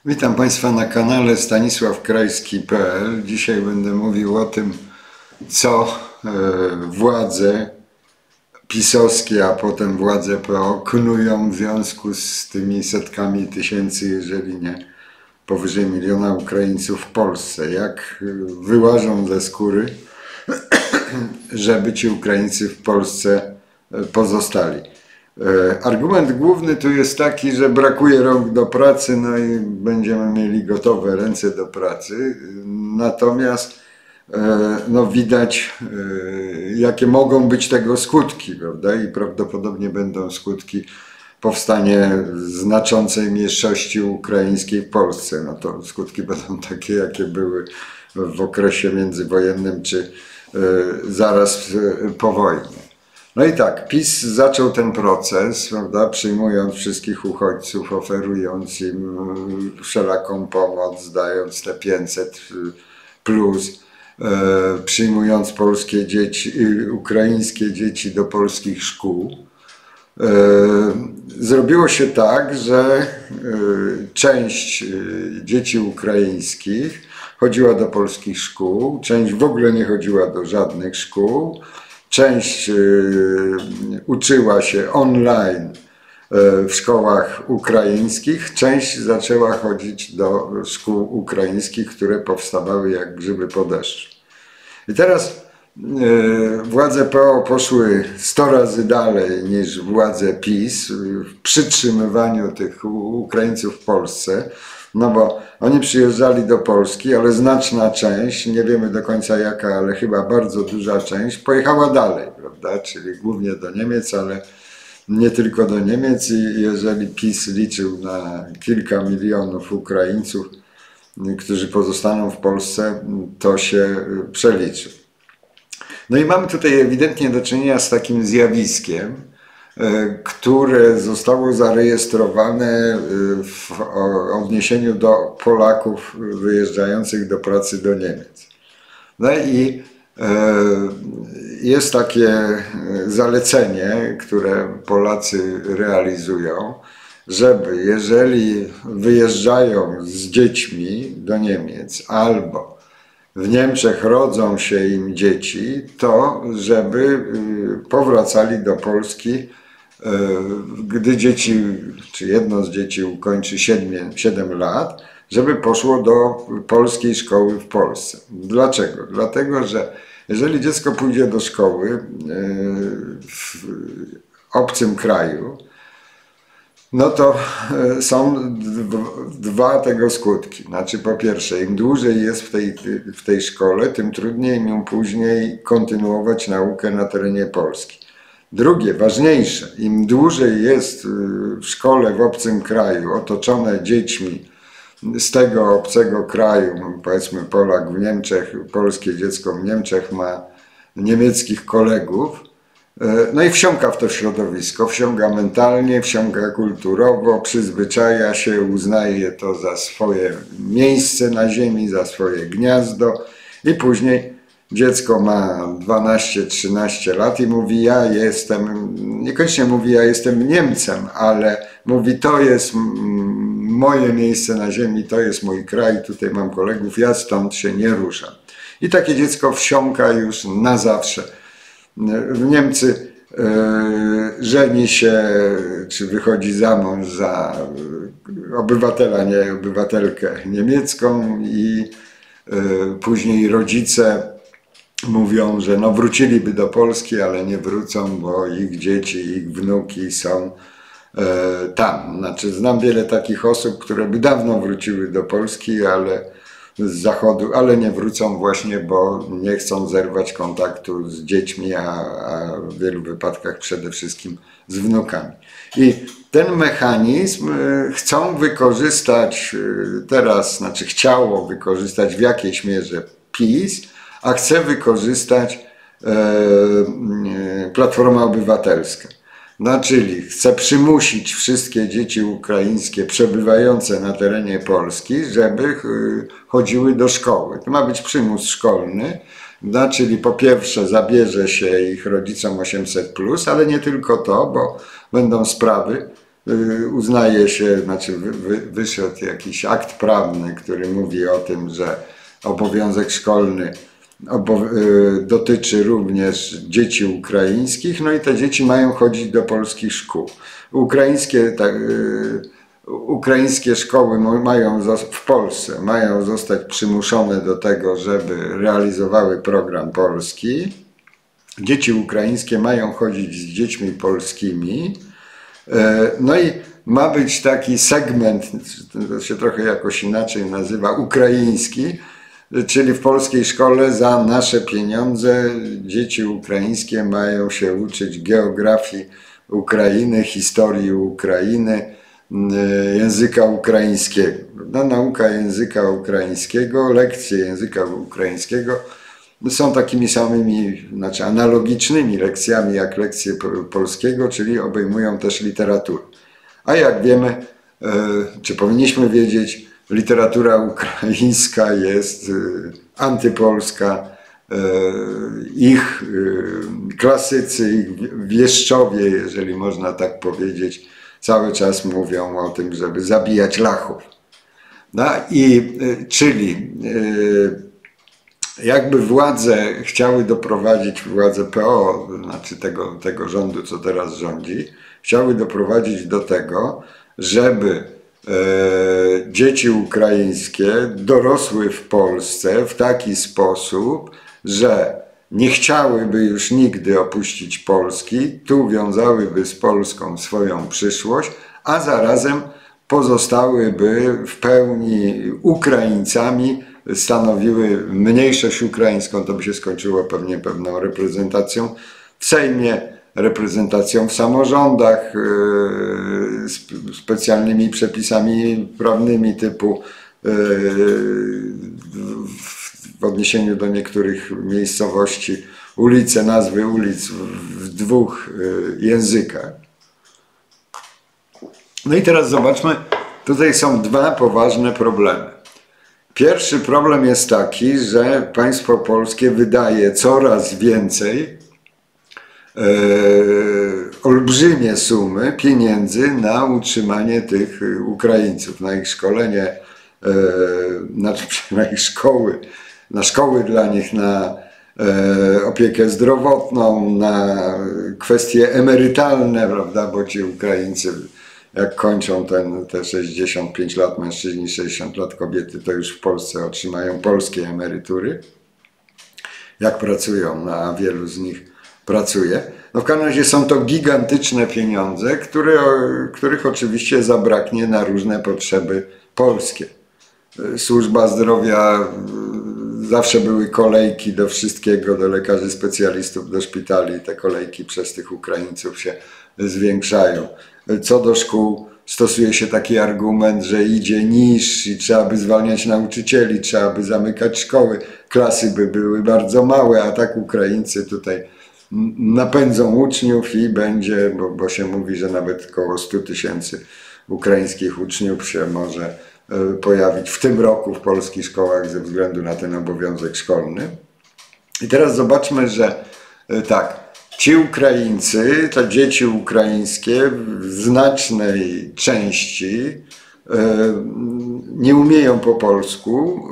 Witam Państwa na kanale stanisławkrajski.pl. Dzisiaj będę mówił o tym, co władze pisowskie, a potem władze PO knują w związku z tymi setkami tysięcy, jeżeli nie powyżej miliona Ukraińców w Polsce. Jak wyłażą ze skóry, żeby ci Ukraińcy w Polsce pozostali. Argument główny tu jest taki, że brakuje rąk do pracy, no i będziemy mieli gotowe ręce do pracy. Natomiast no widać, jakie mogą być tego skutki, prawda? I prawdopodobnie będą skutki powstania znaczącej mniejszości ukraińskiej w Polsce. No to skutki będą takie, jakie były w okresie międzywojennym czy zaraz po wojnie. No i tak, PiS zaczął ten proces, prawda, przyjmując wszystkich uchodźców, oferując im wszelaką pomoc, dając te 500 plus, przyjmując polskie dzieci, ukraińskie dzieci do polskich szkół. Zrobiło się tak, że część dzieci ukraińskich chodziła do polskich szkół, część w ogóle nie chodziła do żadnych szkół. Część uczyła się online w szkołach ukraińskich, część zaczęła chodzić do szkół ukraińskich, które powstawały jak grzyby po deszczu. I teraz władze PO poszły 100 razy dalej niż władze PiS w przytrzymywaniu tych Ukraińców w Polsce. No bo oni przyjeżdżali do Polski, ale znaczna część, nie wiemy do końca jaka, ale chyba bardzo duża część, pojechała dalej, prawda? Czyli głównie do Niemiec, ale nie tylko do Niemiec. I jeżeli PiS liczył na kilka milionów Ukraińców, którzy pozostaną w Polsce, to się przeliczył. No i mamy tutaj ewidentnie do czynienia z takim zjawiskiem, które zostało zarejestrowane w odniesieniu do Polaków wyjeżdżających do pracy do Niemiec. No i jest takie zalecenie, które Polacy realizują, żeby jeżeli wyjeżdżają z dziećmi do Niemiec albo w Niemczech rodzą się im dzieci, to żeby powracali do Polski, gdy dzieci, czy jedno z dzieci ukończy 7 lat, żeby poszło do polskiej szkoły w Polsce. Dlaczego? Dlatego, że jeżeli dziecko pójdzie do szkoły w obcym kraju, no to są dwa tego skutki. Znaczy po pierwsze, im dłużej jest w tej szkole, tym trudniej im później kontynuować naukę na terenie Polski. Drugie, ważniejsze, im dłużej jest w szkole w obcym kraju, otoczone dziećmi z tego obcego kraju, powiedzmy Polak w Niemczech, polskie dziecko w Niemczech ma niemieckich kolegów, no i wsiąka w to środowisko, wsiąka mentalnie, wsiąka kulturowo, przyzwyczaja się, uznaje to za swoje miejsce na ziemi, za swoje gniazdo i później dziecko ma 12-13 lat i mówi, ja jestem, niekoniecznie mówi, ja jestem Niemcem, ale mówi, to jest moje miejsce na ziemi, to jest mój kraj, tutaj mam kolegów, ja stąd się nie ruszam. I takie dziecko wsiąka już na zawsze. W Niemcy żeni się, czy wychodzi za mąż za obywatela, nie obywatelkę niemiecką i później rodzice mówią, że no wróciliby do Polski, ale nie wrócą, bo ich dzieci, ich wnuki są tam. Znaczy znam wiele takich osób, które by dawno wróciły do Polski, ale z zachodu, ale nie wrócą właśnie, bo nie chcą zerwać kontaktu z dziećmi, a w wielu wypadkach przede wszystkim z wnukami. I ten mechanizm chcą wykorzystać teraz, znaczy chciało wykorzystać w jakiejś mierze PiS, a chce wykorzystać Platforma Obywatelska. No, czyli chce przymusić wszystkie dzieci ukraińskie przebywające na terenie Polski, żeby chodziły do szkoły. To ma być przymus szkolny, no, czyli po pierwsze zabierze się ich rodzicom 800+, ale nie tylko to, bo będą sprawy uznaje się, znaczy wyszedł jakiś akt prawny, który mówi o tym, że obowiązek szkolny dotyczy również dzieci ukraińskich, no i te dzieci mają chodzić do polskich szkół. Ukraińskie szkoły w Polsce mają zostać przymuszone do tego, żeby realizowały program polski. Dzieci ukraińskie mają chodzić z dziećmi polskimi. No i ma być taki segment, to się trochę jakoś inaczej nazywa, ukraiński, czyli w polskiej szkole za nasze pieniądze dzieci ukraińskie mają się uczyć geografii Ukrainy, historii Ukrainy, języka ukraińskiego. Nauka języka ukraińskiego, lekcje języka ukraińskiego są takimi samymi, znaczy analogicznymi lekcjami jak lekcje polskiego, czyli obejmują też literaturę. A jak wiemy, czy powinniśmy wiedzieć, literatura ukraińska jest antypolska. Ich klasycy, ich wieszczowie, jeżeli można tak powiedzieć, cały czas mówią o tym, żeby zabijać Lachów. No i czyli jakby władze chciały doprowadzić, władze PO, znaczy tego rządu, co teraz rządzi, chciały doprowadzić do tego, żeby dzieci ukraińskie dorosły w Polsce w taki sposób, że nie chciałyby już nigdy opuścić Polski, tu wiązałyby z Polską swoją przyszłość, a zarazem pozostałyby w pełni Ukraińcami, stanowiły mniejszość ukraińską, to by się skończyło pewnie pewną reprezentacją w Sejmie, reprezentacją w samorządach, specjalnymi przepisami prawnymi typu w odniesieniu do niektórych miejscowości ulice, nazwy ulic w dwóch językach. No i teraz zobaczmy, tutaj są dwa poważne problemy. Pierwszy problem jest taki, że państwo polskie wydaje coraz więcej, olbrzymie sumy pieniędzy na utrzymanie tych Ukraińców, na ich szkolenie, na ich szkoły, na szkoły dla nich, na opiekę zdrowotną, na kwestie emerytalne, prawda, bo ci Ukraińcy jak kończą te 65 lat mężczyźni, 60 lat kobiety, to już w Polsce otrzymają polskie emerytury, jak pracują, no, a wielu z nich pracuje. No w każdym razie są to gigantyczne pieniądze, których oczywiście zabraknie na różne potrzeby polskie. Służba zdrowia, zawsze były kolejki do wszystkiego, do lekarzy specjalistów, do szpitali. Te kolejki przez tych Ukraińców się zwiększają. Co do szkół stosuje się taki argument, że idzie niż i trzeba by zwalniać nauczycieli, trzeba by zamykać szkoły, klasy by były bardzo małe, a tak Ukraińcy tutaj napędzą uczniów i będzie, bo się mówi, że nawet około 100 000 ukraińskich uczniów się może pojawić w tym roku w polskich szkołach ze względu na ten obowiązek szkolny. I teraz zobaczmy, że tak, ci Ukraińcy, te dzieci ukraińskie w znacznej części nie umieją po polsku,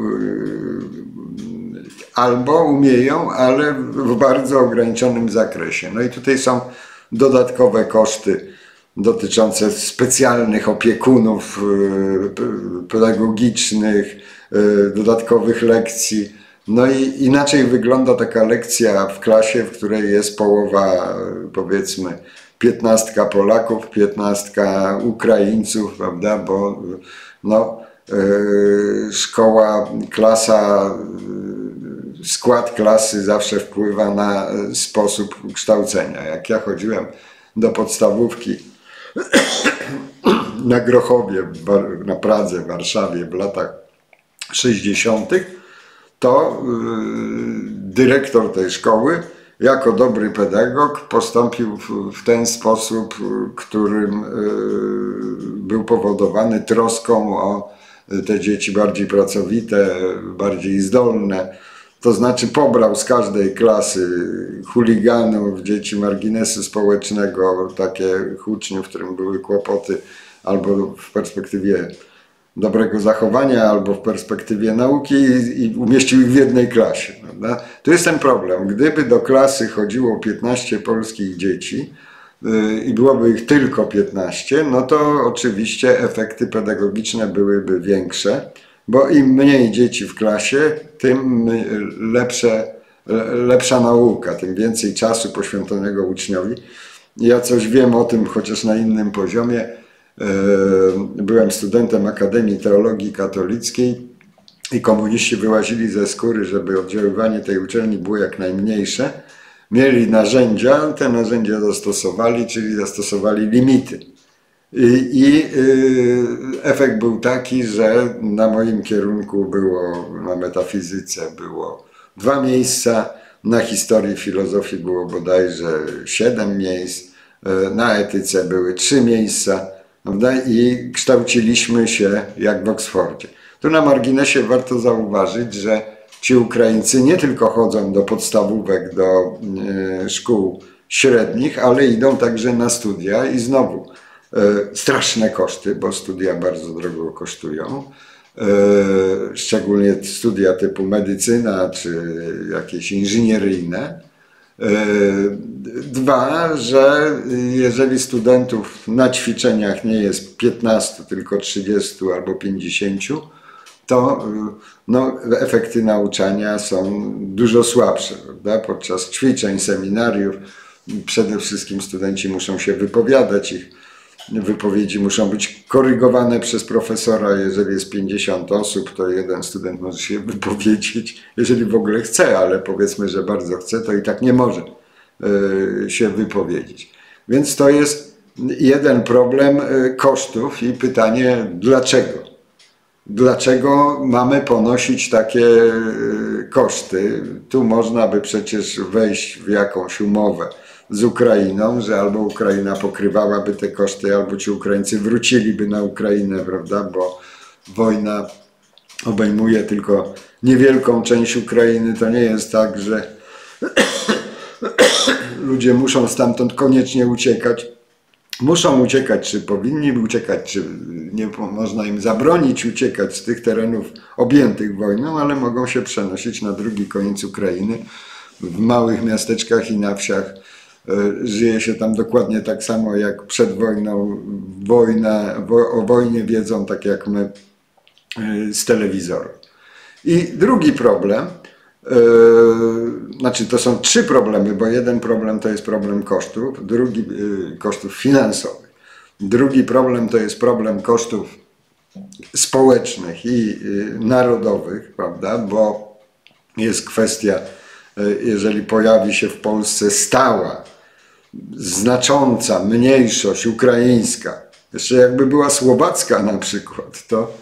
albo umieją, ale w bardzo ograniczonym zakresie. No i tutaj są dodatkowe koszty dotyczące specjalnych opiekunów pedagogicznych, dodatkowych lekcji. No i inaczej wygląda taka lekcja w klasie, w której jest połowa, powiedzmy, 15 Polaków, 15 Ukraińców, prawda, bo no, szkoła, klasa, skład klasy zawsze wpływa na sposób kształcenia. Jak ja chodziłem do podstawówki na Grochowie, na Pradze, w Warszawie w latach 60., to dyrektor tej szkoły jako dobry pedagog postąpił w ten sposób, którym był powodowany troską o te dzieci bardziej pracowite, bardziej zdolne. To znaczy pobrał z każdej klasy chuliganów, dzieci marginesu społecznego, takich uczniów, w którym były kłopoty albo w perspektywie dobrego zachowania, albo w perspektywie nauki i umieścił ich w jednej klasie. Prawda? To jest ten problem. Gdyby do klasy chodziło 15 polskich dzieci i byłoby ich tylko 15, no to oczywiście efekty pedagogiczne byłyby większe, bo im mniej dzieci w klasie, tym lepsza nauka, tym więcej czasu poświęconego uczniowi. Ja coś wiem o tym, chociaż na innym poziomie. Byłem studentem Akademii Teologii Katolickiej i komuniści wyłazili ze skóry, żeby oddziaływanie tej uczelni było jak najmniejsze. Mieli narzędzia, te narzędzia zastosowali, czyli zastosowali limity. I efekt był taki, że na moim kierunku było, na metafizyce było 2 miejsca, na historii filozofii było bodajże 7 miejsc, na etyce były 3 miejsca, prawda? I kształciliśmy się jak w Oksfordzie. Tu na marginesie warto zauważyć, że ci Ukraińcy nie tylko chodzą do podstawówek, do szkół średnich, ale idą także na studia i znowu straszne koszty, bo studia bardzo drogo kosztują, szczególnie studia typu medycyna czy jakieś inżynieryjne. 2, że jeżeli studentów na ćwiczeniach nie jest 15, tylko 30 albo 50, to no, efekty nauczania są dużo słabsze. Prawda? Podczas ćwiczeń, seminariów przede wszystkim studenci muszą się wypowiadać, ich wypowiedzi muszą być korygowane przez profesora. Jeżeli jest 50 osób, to jeden student może się wypowiedzieć, jeżeli w ogóle chce, ale powiedzmy, że bardzo chce, to i tak nie może się wypowiedzieć. Więc to jest jeden problem kosztów i pytanie dlaczego? Dlaczego mamy ponosić takie koszty? Tu można by przecież wejść w jakąś umowę z Ukrainą, że albo Ukraina pokrywałaby te koszty, albo ci Ukraińcy wróciliby na Ukrainę, prawda? Bo wojna obejmuje tylko niewielką część Ukrainy. To nie jest tak, że ludzie muszą stamtąd koniecznie uciekać. Muszą uciekać, czy powinni uciekać, czy nie można im zabronić uciekać z tych terenów objętych wojną, ale mogą się przenosić na drugi koniec Ukrainy. W małych miasteczkach i na wsiach żyje się tam dokładnie tak samo jak przed wojną. O wojnie wiedzą tak jak my z telewizoru. I drugi problem, znaczy to są 3 problemy, bo jeden problem to jest problem kosztów, drugi kosztów finansowych. Drugi problem to jest problem kosztów społecznych i narodowych, prawda, bo jest kwestia, jeżeli pojawi się w Polsce stała, znacząca mniejszość ukraińska, jeszcze jakby była słowacka na przykład, to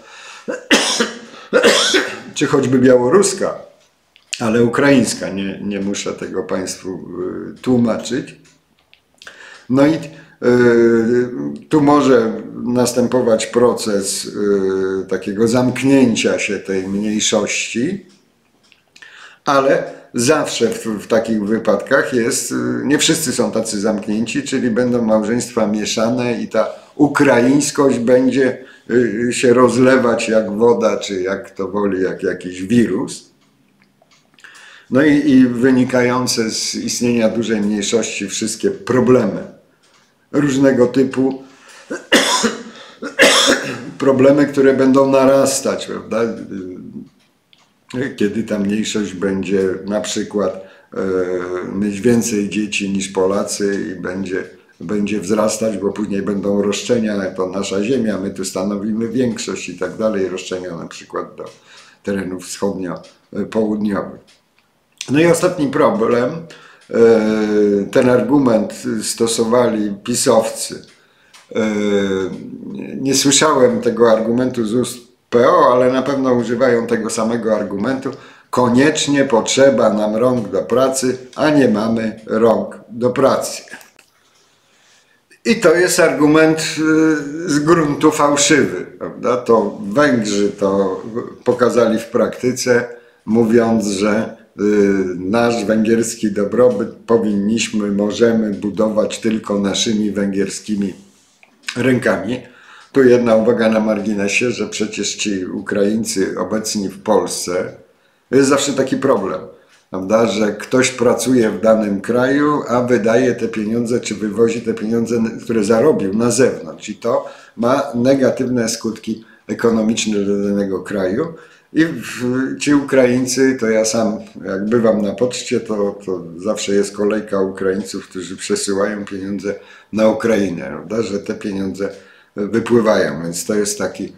czy choćby białoruska, ale ukraińska, nie muszę tego Państwu tłumaczyć. No i tu może następować proces takiego zamknięcia się tej mniejszości, ale zawsze w takich wypadkach jest, nie wszyscy są tacy zamknięci, czyli będą małżeństwa mieszane i ta ukraińskość będzie się rozlewać jak woda, czy jak to woli, jak jakiś wirus. No i wynikające z istnienia dużej mniejszości wszystkie problemy różnego typu, problemy, które będą narastać, prawda? Kiedy ta mniejszość będzie na przykład mieć więcej dzieci niż Polacy i będzie wzrastać, bo później będą roszczenia, to nasza ziemia, my tu stanowimy większość i tak dalej, roszczenia na przykład do terenów wschodnio-południowych. No i ostatni problem, ten argument stosowali pisowcy. Nie słyszałem tego argumentu z ust PO, ale na pewno używają tego samego argumentu. Koniecznie potrzeba nam rąk do pracy, a nie mamy rąk do pracy. I to jest argument z gruntu fałszywy, prawda? To Węgrzy to pokazali w praktyce, mówiąc, że nasz węgierski dobrobyt możemy budować tylko naszymi węgierskimi rękami. Tu jedna uwaga na marginesie, że przecież ci Ukraińcy obecni w Polsce, to jest zawsze taki problem, prawda, że ktoś pracuje w danym kraju, a wydaje te pieniądze, czy wywozi te pieniądze, które zarobił na zewnątrz i to ma negatywne skutki ekonomiczne dla danego kraju. I ci Ukraińcy, to ja sam jak bywam na poczcie, to zawsze jest kolejka Ukraińców, którzy przesyłają pieniądze na Ukrainę, prawda, że te pieniądze wypływają, więc to jest taki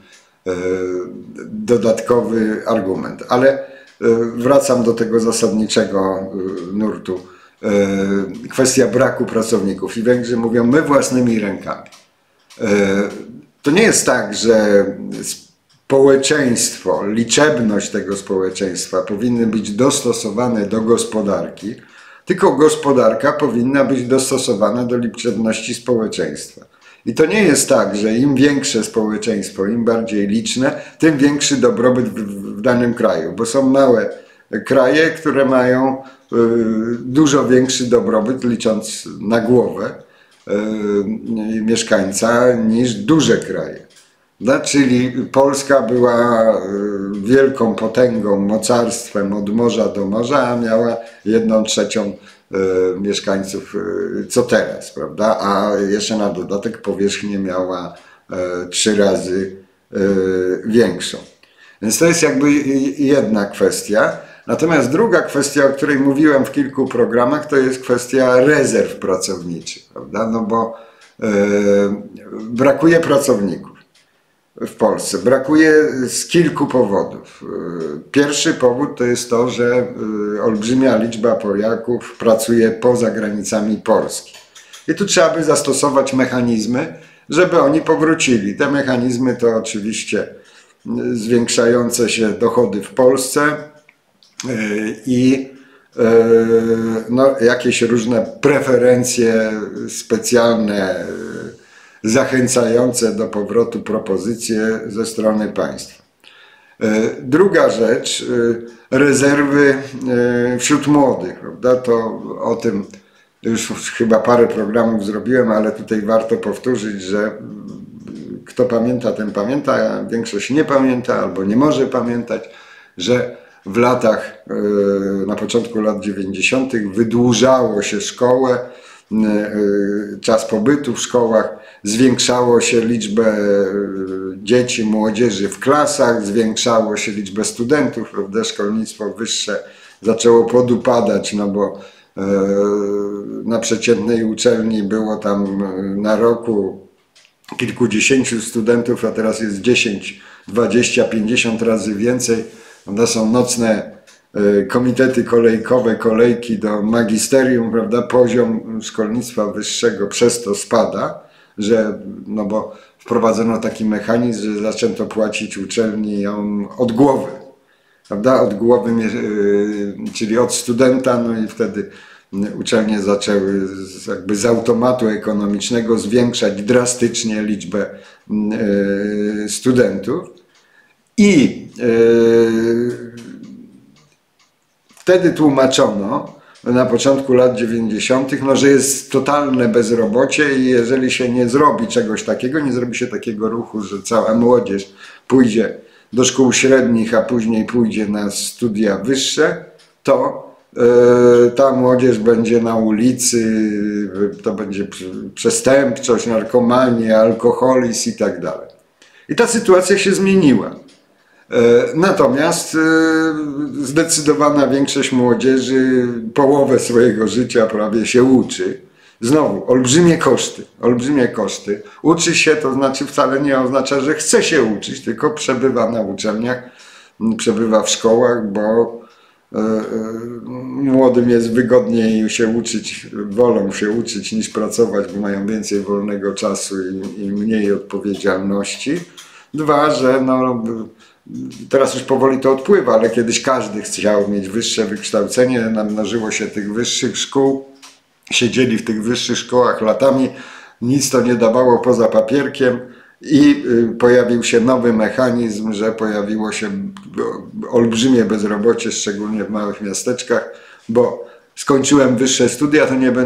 dodatkowy argument. Ale wracam do tego zasadniczego nurtu. Kwestia braku pracowników i Węgrzy mówią, my własnymi rękami. To nie jest tak, że społeczeństwo, liczebność tego społeczeństwa powinny być dostosowane do gospodarki, tylko gospodarka powinna być dostosowana do liczebności społeczeństwa. I to nie jest tak, że im większe społeczeństwo, im bardziej liczne, tym większy dobrobyt w danym kraju, bo są małe kraje, które mają dużo większy dobrobyt, licząc na głowę mieszkańca, niż duże kraje. Czyli Polska była wielką potęgą, mocarstwem od morza do morza, a miała 1/3 mieszkańców co teraz, prawda? A jeszcze na dodatek powierzchnię miała 3 razy większą. Więc to jest jakby jedna kwestia. Natomiast druga kwestia, o której mówiłem w kilku programach, to jest kwestia rezerw pracowniczych, prawda? No bo brakuje pracowników w Polsce. Brakuje z kilku powodów. Pierwszy powód to jest to, że olbrzymia liczba Polaków pracuje poza granicami Polski. I tu trzeba by zastosować mechanizmy, żeby oni powrócili. Te mechanizmy to oczywiście zwiększające się dochody w Polsce i no, jakieś różne preferencje specjalne, zachęcające do powrotu propozycje ze strony państwa. Druga rzecz, rezerwy wśród młodych, prawda? To o tym już chyba parę programów zrobiłem, ale tutaj warto powtórzyć, że kto pamięta, ten pamięta, a większość nie pamięta albo nie może pamiętać, że w latach, na początku lat 90. wydłużało się szkołę, czas pobytu w szkołach, zwiększało się liczbę dzieci, młodzieży w klasach, zwiększało się liczbę studentów, prawda? Szkolnictwo wyższe zaczęło podupadać, no bo na przeciętnej uczelni było tam na roku kilkudziesięciu studentów, a teraz jest 10, 20, 50 razy więcej. Prawda? Są nocne komitety kolejkowe, kolejki do magisterium, prawda? Poziom szkolnictwa wyższego przez to spada, że, no bo wprowadzono taki mechanizm, że zaczęto płacić uczelniom od głowy, prawda? Od głowy, czyli od studenta, no i wtedy uczelnie zaczęły jakby z automatu ekonomicznego zwiększać drastycznie liczbę studentów i wtedy tłumaczono na początku lat 90., no, że jest totalne bezrobocie i jeżeli się nie zrobi czegoś takiego, nie zrobi się takiego ruchu, że cała młodzież pójdzie do szkół średnich, a później pójdzie na studia wyższe, to ta młodzież będzie na ulicy, to będzie przestępczość, narkomania, alkoholizm i tak dalej. I ta sytuacja się zmieniła. Natomiast zdecydowana większość młodzieży połowę swojego życia prawie się uczy. Znowu, olbrzymie koszty. Uczy się, to znaczy wcale nie oznacza, że chce się uczyć, tylko przebywa na uczelniach, przebywa w szkołach, bo młodym jest wygodniej się uczyć, wolą się uczyć niż pracować, bo mają więcej wolnego czasu i mniej odpowiedzialności. Dwa, że no, teraz już powoli to odpływa, ale kiedyś każdy chciał mieć wyższe wykształcenie, namnożyło się tych wyższych szkół, siedzieli w tych wyższych szkołach latami, nic to nie dawało poza papierkiem I pojawił się nowy mechanizm, że pojawiło się olbrzymie bezrobocie, szczególnie w małych miasteczkach, bo skończyłam wyższe studia,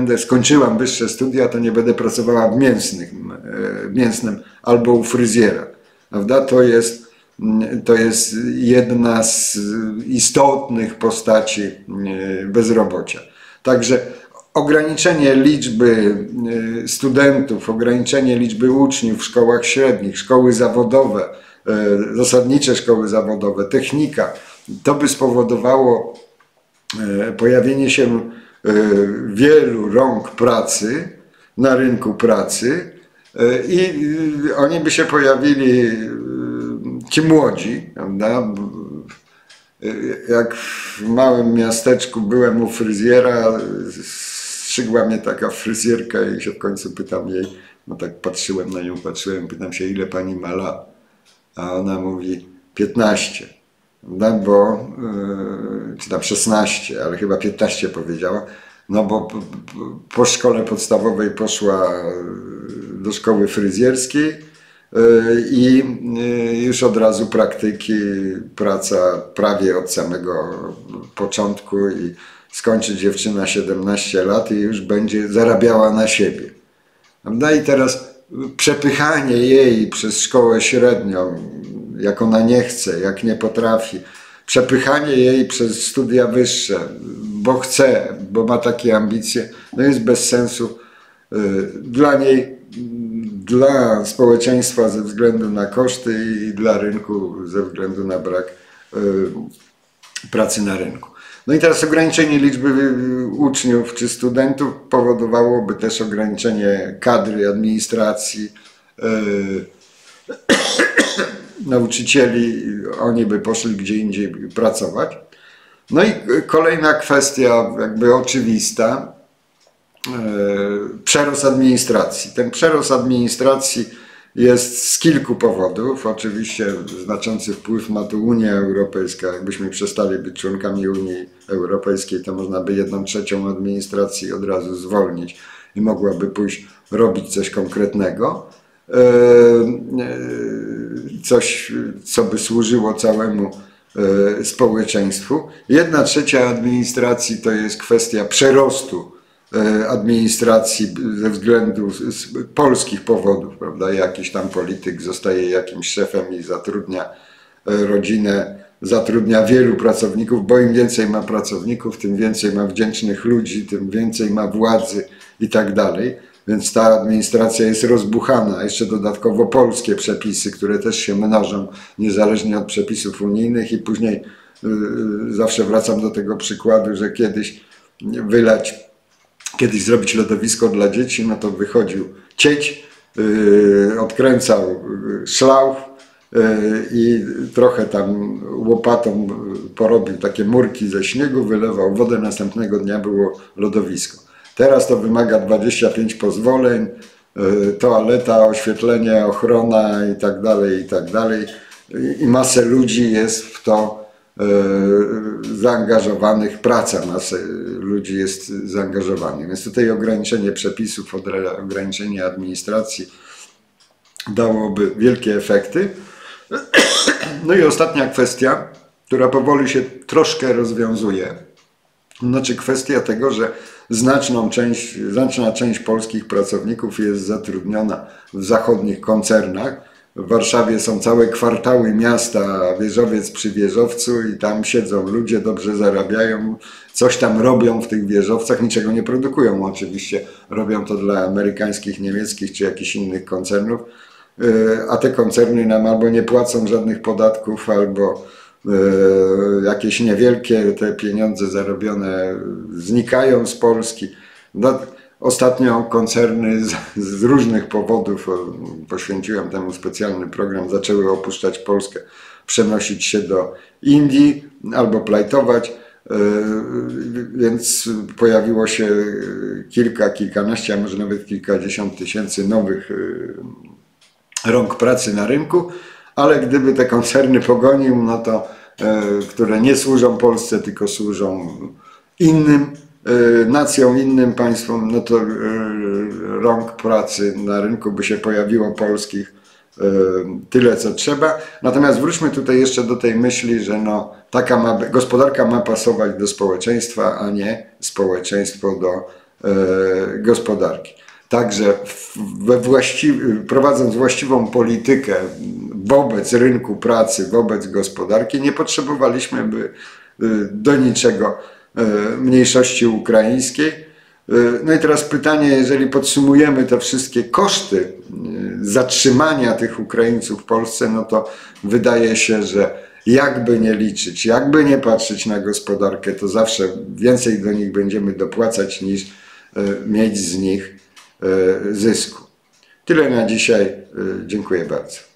to nie będę pracowała w mięsnym albo u fryzjera. Prawda? To jest jedna z istotnych postaci bezrobocia. Także ograniczenie liczby studentów, ograniczenie liczby uczniów w szkołach średnich, szkoły zawodowe, zasadnicze szkoły zawodowe, technika, to by spowodowało pojawienie się wielu rąk pracy na rynku pracy i oni by się pojawili, ci młodzi, prawda? Jak w małym miasteczku byłem u fryzjera, strzygła mnie taka fryzjerka i się w końcu pytam jej, no tak patrzyłem na nią, pytam się, ile pani ma lat? A ona mówi 15, no bo, czy tam 16, ale chyba 15 powiedziała, no bo po szkole podstawowej poszła do szkoły fryzjerskiej i już od razu praktyki, praca prawie od samego początku i skończy dziewczyna 17 lat i już będzie zarabiała na siebie. No i teraz przepychanie jej przez szkołę średnią, jak ona nie chce, jak nie potrafi, przepychanie jej przez studia wyższe, bo chce, bo ma takie ambicje, no jest bez sensu dla niej, dla społeczeństwa ze względu na koszty i dla rynku ze względu na brak pracy na rynku. No i teraz ograniczenie liczby uczniów czy studentów powodowałoby też ograniczenie kadry administracji, nauczycieli, oni by poszli gdzie indziej pracować. No i kolejna kwestia jakby oczywista, przerost administracji. Ten przerost administracji jest z kilku powodów. Oczywiście znaczący wpływ ma tu Unia Europejska. Jakbyśmy przestali być członkami Unii Europejskiej, to można by 1/3 administracji od razu zwolnić i mogłaby pójść robić coś konkretnego. Coś, co by służyło całemu społeczeństwu. 1/3 administracji to jest kwestia przerostu administracji ze względu z polskich powodów, prawda? Jakiś tam polityk zostaje jakimś szefem i zatrudnia rodzinę, zatrudnia wielu pracowników, bo im więcej ma pracowników, tym więcej ma wdzięcznych ludzi, tym więcej ma władzy i tak dalej. Więc ta administracja jest rozbuchana. Jeszcze dodatkowo polskie przepisy, które też się mnożą niezależnie od przepisów unijnych i później zawsze wracam do tego przykładu, że kiedyś zrobić lodowisko dla dzieci, no to wychodził cieć, odkręcał szlauch i trochę tam łopatą porobił takie murki ze śniegu, wylewał wodę, następnego dnia było lodowisko. Teraz to wymaga 25 pozwoleń, toaleta, oświetlenie, ochrona i tak dalej. I masę ludzi jest w to zaangażowanych, masę ludzi jest zaangażowanych. Więc tutaj ograniczenie przepisów, ograniczenie administracji dałoby wielkie efekty. No i ostatnia kwestia, która powoli się troszkę rozwiązuje, znaczy kwestia tego, że znaczna część polskich pracowników jest zatrudniona w zachodnich koncernach. W Warszawie są całe kwartały miasta, wieżowiec przy wieżowcu i tam siedzą ludzie, dobrze zarabiają, coś tam robią w tych wieżowcach, niczego nie produkują oczywiście, robią to dla amerykańskich, niemieckich czy jakichś innych koncernów, a te koncerny nam albo nie płacą żadnych podatków, albo jakieś niewielkie te pieniądze zarobione znikają z Polski. No, ostatnio koncerny z różnych powodów, poświęciłem temu specjalny program, zaczęły opuszczać Polskę, przenosić się do Indii albo plajtować, więc pojawiło się kilkanaście, a może nawet kilkadziesiąt tysięcy nowych rąk pracy na rynku, ale gdyby te koncerny pogonił, no to które nie służą Polsce, tylko służą innym nacjom, innym państwom, no to rąk pracy na rynku by się pojawiło polskich tyle, co trzeba. Natomiast wróćmy tutaj jeszcze do tej myśli, że no, gospodarka ma pasować do społeczeństwa, a nie społeczeństwo do gospodarki. Także prowadząc właściwą politykę wobec rynku pracy, wobec gospodarki, nie potrzebowaliśmy do niczego mniejszości ukraińskiej. No i teraz pytanie, jeżeli podsumujemy te wszystkie koszty zatrzymania tych Ukraińców w Polsce, no to wydaje się, że jakby nie liczyć, jakby nie patrzeć na gospodarkę, to zawsze więcej do nich będziemy dopłacać niż mieć z nich zysku. Tyle na dzisiaj. Dziękuję bardzo.